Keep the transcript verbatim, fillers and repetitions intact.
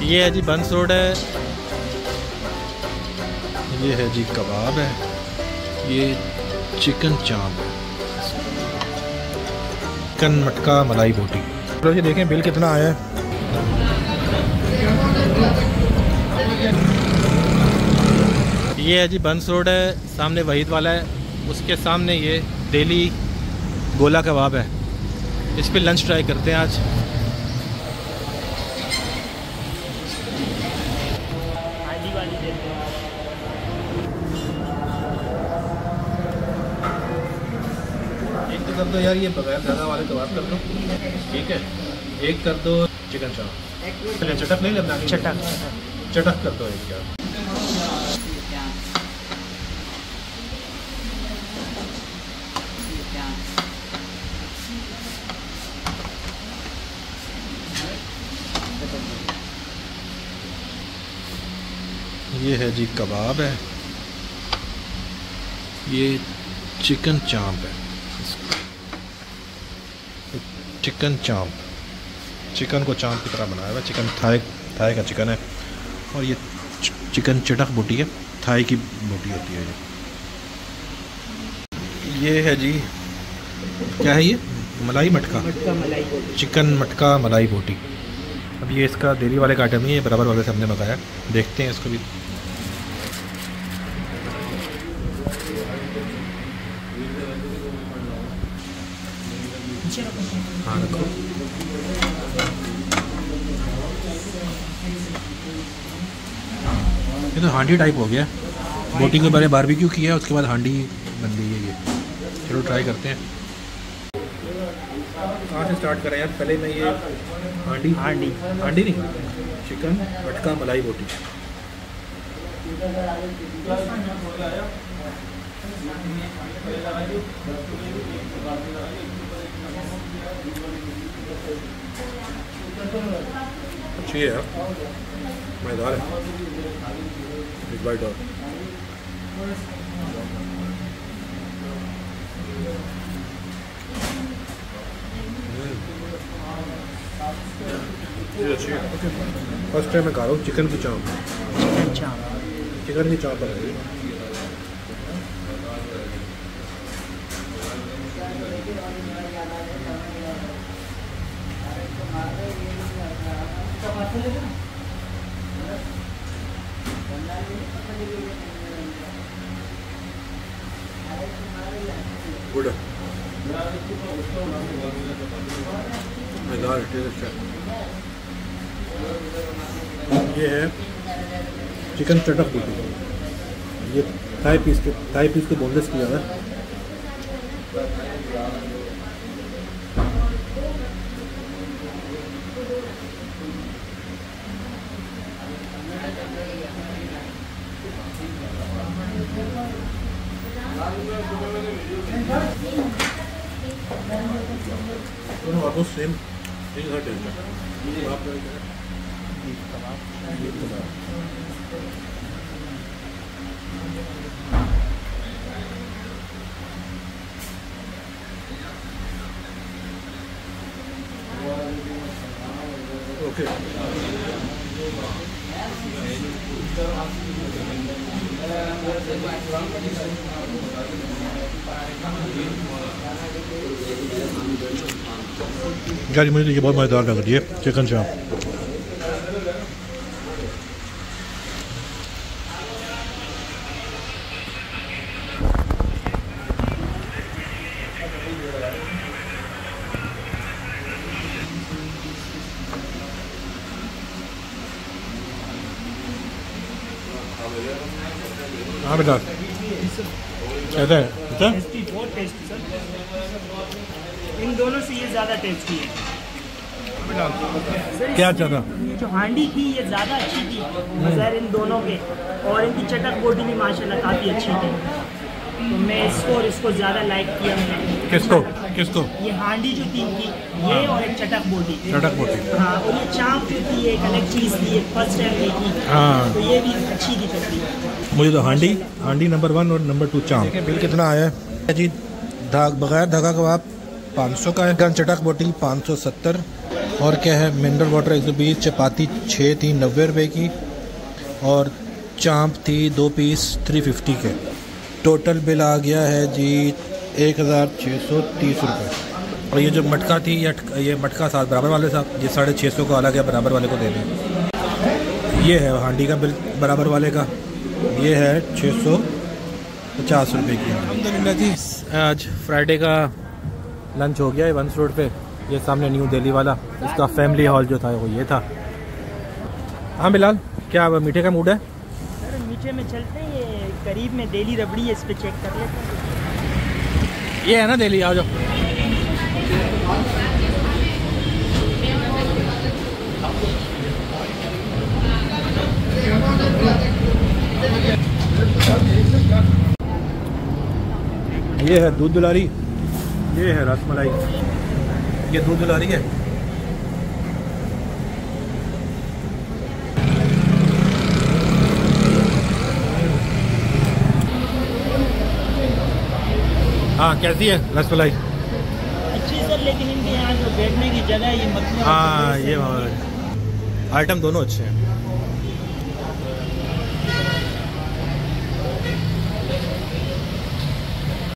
ये है जी बंस रोड है, ये है जी कबाब है, ये चिकन चाप है, चिकन मटका मलाई बोटी। तो ये देखें बिल कितना आया है। ये है जी बंस रोड है, सामने वहीद वाला है, उसके सामने ये दिल्ली गोला कबाब है। इस पे लंच ट्राई करते हैं आज। एक तो कर दो यार ये बगैर दादा वाले कबाब कर दो, ठीक है। एक कर दो चिकन चाप, चटक नहीं लेना, चटक चटक कर दो एक यार। ये है जी कबाब है, ये चिकन चाप है, चिकन चाप, चिकन को चाप की तरह बनाया हुआ है। चिकन थाई थाई का चिकन है, और ये चिकन चटक बोटी है, थाई की बोटी होती है ये। ये है जी क्या है ये, मलाई मटका, मटका मलाई बोटी, चिकन मटका मलाई बोटी। अब ये इसका दिल्ली वाले का आइटम ही है, बराबर वाले से हमने मंगाया, देखते हैं इसको भी। हाँ रखो। ये तो हांडी टाइप हो गया, बोटी के बारे बारबेक्यू किया, उसके बाद हांडी बन गई है ये। चलो ट्राई करते हैं। कहाँ से स्टार्ट करें यार, पहले मैं ये हांडी हांडी हांडी नहीं, चिकन मटका मलाई बोटी। अच्छी है यार, मज़ेदार है। एक बाइट और। ये अच्छी है। फर्स्ट टाइम मैं खा रहा हूँ चिकन की चाप, चिकन चाप, चिकन की चाप बन रही है। गुड है, मज़ेदार टेस्ट है। ये है चिकन चटक बोटी, ये थाई पीस के थाई पीस के बोनलेस किया है। दोनों ऑलमोस्ट सेम एक हर टेस्ट है। आप ओके यार, मुझे तो ये बहुत मज़ेदार लग रही है चिकन चाप। हाँ बेटा कैसा है? अच्छा टेस्टी, बहुत टेस्टी सर। इन दोनों से ये ज़्यादा टेस्टी है सर। क्या अच्छा था? जो हांडी थी ये ज़्यादा अच्छी थी सर इन दोनों के, और इनकी चटक बोटी भी माशाल्लाह काफ़ी अच्छी थी। तो मैं इसको और इसको ज़्यादा लाइक किया मैंने। किसको किसको? ये हांडी जो थी इनकी, ये और एक चटक बोटी। चटक बोटी, हाँ, और ये चाप जो थी एक अलग चीज़ थी, एक फर्स्ट टाइम देखी। हाँ, तो ये भी अच्छी थी तकरीबन। मुझे तो हांडी हांडी नंबर वन और नंबर टू चाप। बिल कितना आया है जी? धाग बगैर धागा कबाब पाँच सौ का है, चिकन चटक बोटी पाँच सौ सत्तर, और क्या है, मिनरल वाटर एक सौ बीस, चपाती छः थी नब्बे रुपये की, और चांप थी दो पीस थ्री फिफ्टी के। टोटल बिल आ गया है जी एक हज़ार छः सौ तीस रुपये। और ये जो मटका थी, ये ये मटका साथ बराबर वाले साथ, ये साढ़े छः सौ का अलग है, बराबर वाले को दे दें। ये है हांडी का बिल बराबर वाले का, ये है छः सौ पचास रुपये की। अलहमदुलिल्लाह जी, आज फ्राइडे का लंच हो गया है वंस रोड पे। ये सामने न्यू दिल्ली वाला, इसका फैमिली हॉल जो था वो ये था। हाँ बिलाल, क्या मीठे का मूड है? सर मीठे में चलते हैं, ये करीब में दिल्ली रबड़ी है, इस पे चेक कर लेते हैं। ये है ना दिल्ली, आ जाओ। ये है दूध दुलारी, ये है रसमलाई, ये दूध दुलारी है। हाँ कैसी है रसमलाई? अच्छी सर, लेकिन इनके यहाँ जो बैठने की जगह है ये मतलब हाँ ये आइटम दोनों अच्छे हैं।